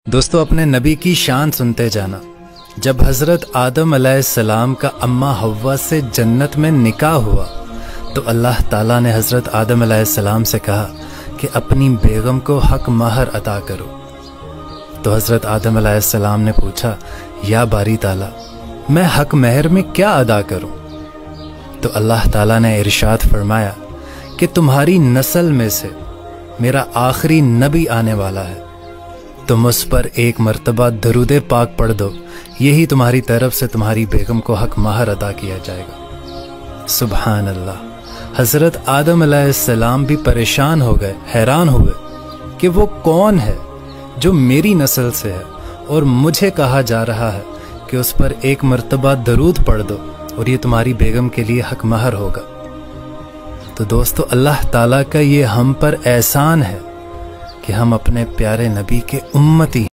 दोस्तों, अपने नबी की शान सुनते जाना। जब हज़रत आदम अलैहिस्सलाम का अम्मा हव्वा से जन्नत में निकाह हुआ तो अल्लाह ताला ने हज़रत आदम अलैहिस्सलाम से कहा कि अपनी बेगम को हक महर अता करो। तो हज़रत आदम अलैहिस्सलाम ने पूछा, या बारी ताला, मैं हक महर में क्या अदा करूं? तो अल्लाह ताला ने इरशाद फरमाया कि तुम्हारी नस्ल में से मेरा आखिरी नबी आने वाला है, तुम उस पर एक मर्तबा दरूदे पाक पढ़ दो, यही तुम्हारी तरफ से तुम्हारी बेगम को हक महर अदा किया जाएगा। सुभान अल्लाह। हज़रत आदम अलैहिस्सलाम भी परेशान हो गए, हैरान हुए कि वो कौन है जो मेरी नस्ल से है और मुझे कहा जा रहा है कि उस पर एक मर्तबा दरूद पढ़ दो और ये तुम्हारी बेगम के लिए हक महर होगा। तो दोस्तों, अल्लाह ताला का ये हम पर एहसान है कि हम अपने प्यारे नबी के उम्मती